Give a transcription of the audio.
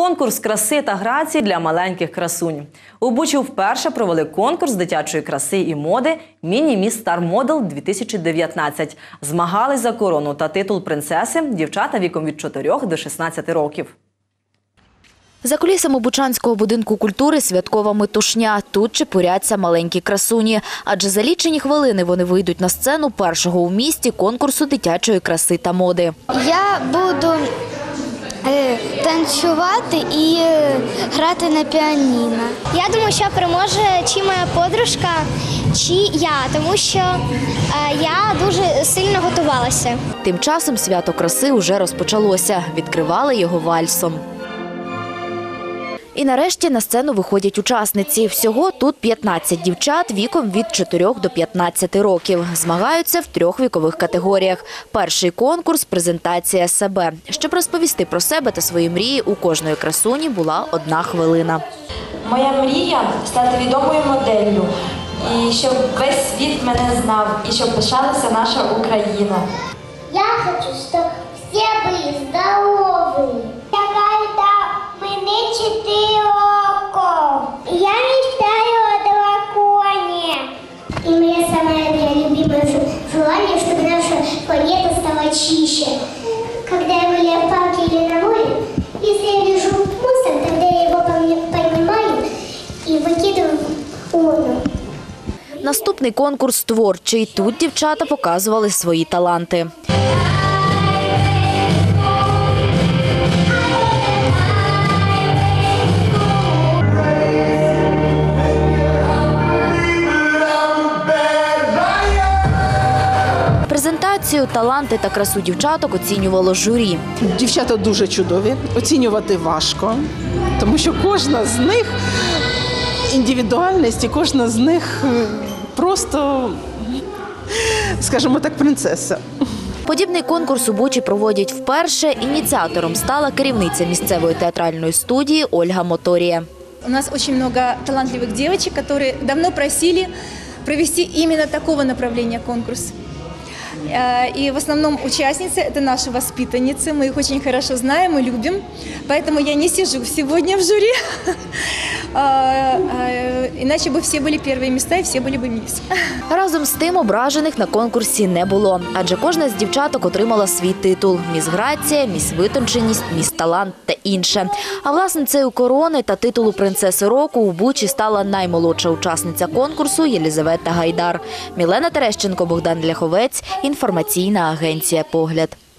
Конкурс краси та грації для маленьких красунь. У Бучі вперше провели конкурс дитячої краси і моди «Міні-міс Стар Модел-2019». Змагались за корону та титул принцеси дівчата віком від 4 до 16 років. За кулісами Бучанського будинку культури святкова метушня. Тут чепуряться маленькі красуні. Адже за лічені хвилини вони вийдуть на сцену першого у місті конкурсу дитячої краси та моди. Я буду танцювати і грати на піаніно. Я думаю, що переможе чи моя подружка, чи я, тому що я дуже сильно готувалася. Тим часом свято краси уже розпочалося. Відкривали його вальсом. І нарешті на сцену виходять учасниці. Всього тут 15 дівчат віком від 4 до 15 років. Змагаються в 3 вікових категоріях. Перший конкурс – презентація себе. Щоб розповісти про себе та свої мрії, у кожної красуні була 1 хвилина. Моя мрія – стати відомою моделлю. І щоб весь світ мене знав, і щоб пишалася наша Україна. Я хочу, щоб всі були здорові. Мне 4 роки. Я мечтаю о драконе. И мое самое любимое желание, чтобы наша планета стала чище. Когда я гуляю в парке или на море, если я вижу мусор, тогда я его поднимаю и выкидываю в урну. Наступний конкурс творчий. Тут дівчата показували свої таланти. Презентацію, таланти та красу дівчаток оцінювало журі. Дівчата дуже чудові, оцінювати важко, тому що кожна з них індивідуальність і кожна з них просто, скажімо так, принцеса. Подібний конкурс у Бучі проводять вперше. Ініціатором стала керівниця місцевої театральної студії Ольга Моторія. У нас очень много талантливых девочек, которые давно просили провести именно такого направления конкурс. И в основном участницы – это наши воспитанницы. Мы их очень хорошо знаем и любим. Поэтому я не сижу сегодня в жюри. Иначе бы все были первые места и все были бы мисс. Разом з тим ображених на конкурсі не було. Адже кожна з дівчаток отримала свій титул – міс Грація, міс Витонченість, міс Талант та інше. А власницею корони та титулу принцеси року у Бучі стала наймолодша учасниця конкурсу Єлізавета Гайдар. Мілена Терещенко, Богдан Ляховець. Інформаційна агенція «Погляд».